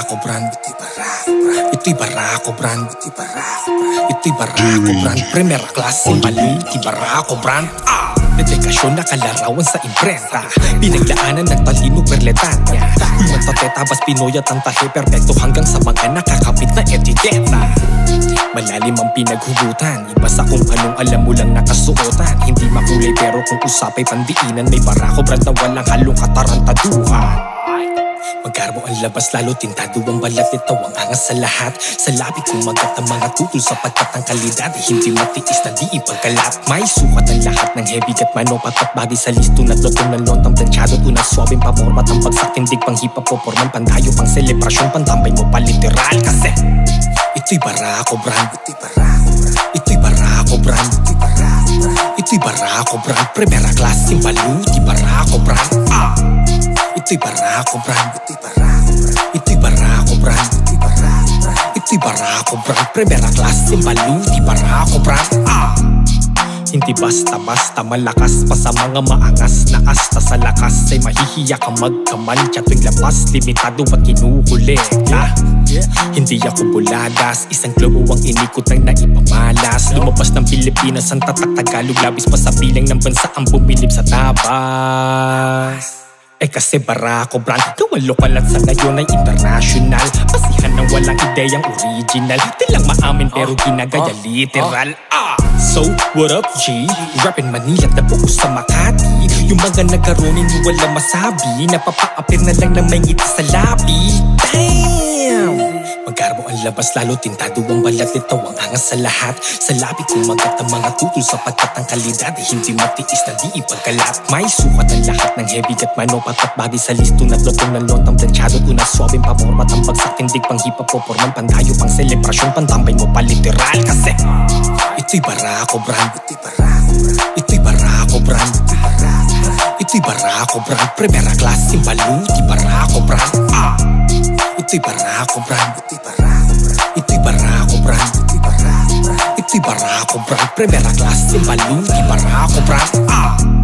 Barako brand. Ito'y Barako brand. Ito'y Barako brand. Primera klase mali. Ito'y Barako brand. Dedikasyon na kalarawan sa imprenta. Pinaglaanan ng talino perletanya. Human sa tetabas pinoy at ang tahe perfecto hanggang sa mga nakakapit na etiketa. Malalim ang pinaghugutan, iba sa kung anong alam mo lang nakasuotan. Hindi makulay pero kung usapay pandiinan, may Barako brand na walang halong katarantaduhan. Magkarmo ang labas lalo tintado ang balat nito ang angas sa lahat. Sa labi kumagat ang mga tutol sapagkat ang kalidad hindi matiis na di ipagkalat. May sukat ang lahat ng heavy gat manopat at bagay sa listo na lotong ng lontang planchado. Tunang swabing pamormat ang bagsak tindig pang hip-hop poporman pandayo pang selebrasyon pantambay mo pa literal. Kasi ito'y Barako brand. Ito'y Barako brand. Ito'y Barako brand. Primera klase balu. Ito'y Barako brand. Ito'y Barako brand. Ito'y Barako brand. Ito'y Barako brand. Primera klase balu. Ito'y Barako brand. Hindi basta-basta malakas pa sa mga maangas na asta sa lakas ay mahihiya ka magkamantya tuwing labas limitado at kinukulekta. Hindi ako buladas, isang globo ang inikot ng naipamalas. Lumabas ng Pilipinas ang tatak Tagalog, labis pa sa bilang ng bansa ang bumilib sa tabas. Kasi Barako brand, gawang lokal at sa ngayon ay international. Basihan ng walang ideyang original. Di lang maamin pero ginagaya literal. So, what up G? Rappin' Manila at nabuo sa Makati. Yung mga nagkaronin yung walang masabi, napapaapir na lang na may ngiti sa labi. Damn! Magkarmo ang labas lalo tintado ang balat nito ang angas sa lahat. Sa labi kumagat ang mga tutol sapagkat ang kalidad hindi matiis na di ipagkalat. May sukat ang lahat ng heavy gat manopat at bagay sa listo na lotong ng lontang planchado. Tunang swabing pamormat ang bagsak tindig pang hip-hop poporman pandayo pang selebrasyon pantambay mo pa literal. Kasi ito'y Barako brand. Ito'y Barako brand. Ito'y Barako brand. Primera klase balu. Ito'y Barako brand. Ito'y Barako brand. Ito'y Barako brand. Ito'y Barako brand. Primera klase balu. Ito'y Barako brand.